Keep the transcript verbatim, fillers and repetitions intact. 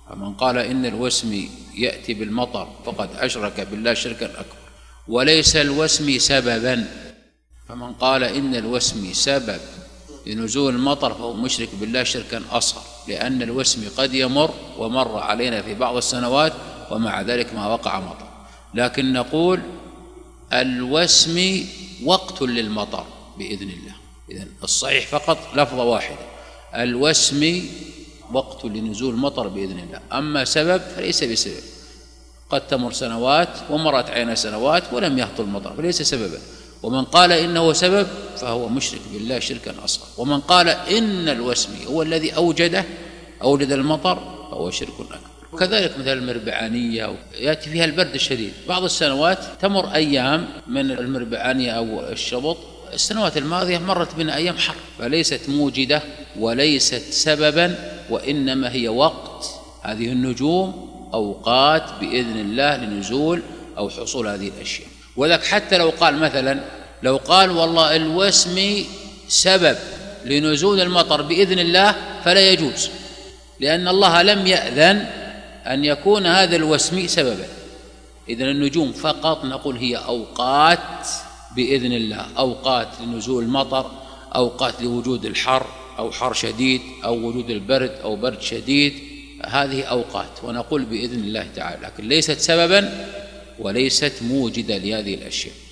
فمن قال إن الوسم يأتي بالمطر فقد أشرك بالله شركا أكبر، وليس الوسم سببا. فمن قال إن الوسم سبب لنزول المطر فهو مشرك بالله شركا أصغر، لأن الوسم قد يمر ومر علينا في بعض السنوات ومع ذلك ما وقع مطر. لكن نقول الوسم وقت للمطر بإذن الله. إذن الصحيح فقط لفظة واحدة، الوسم وقت لنزول المطر بإذن الله، أما سبب فليس بسبب، قد تمر سنوات ومرت علينا سنوات ولم يهطل المطر فليس سببا. ومن قال إنه سبب فهو مشرك بالله شركا أصغر، ومن قال إن الوسم هو الذي أوجده أوجد المطر فهو شرك أكبر. وكذلك مثل المربعانية يأتي فيها البرد الشديد، بعض السنوات تمر أيام من المربعانية أو الشبط، السنوات الماضية مرت بنا أيام حر، فليست موجدة وليست سببا، وإنما هي وقت. هذه النجوم أوقات بإذن الله لنزول أو حصول هذه الأشياء. وذلك حتى لو قال مثلا لو قال والله الوسم سبب لنزول المطر بإذن الله فلا يجوز، لأن الله لم يأذن أن يكون هذا الوسم سببا. إذن النجوم فقط نقول هي أوقات بإذن الله، أوقات لنزول المطر، أوقات لوجود الحر أو حر شديد أو وجود البرد أو برد شديد، هذه أوقات ونقول بإذن الله تعالى، لكن ليست سببا وليست موجدة لهذه الأشياء.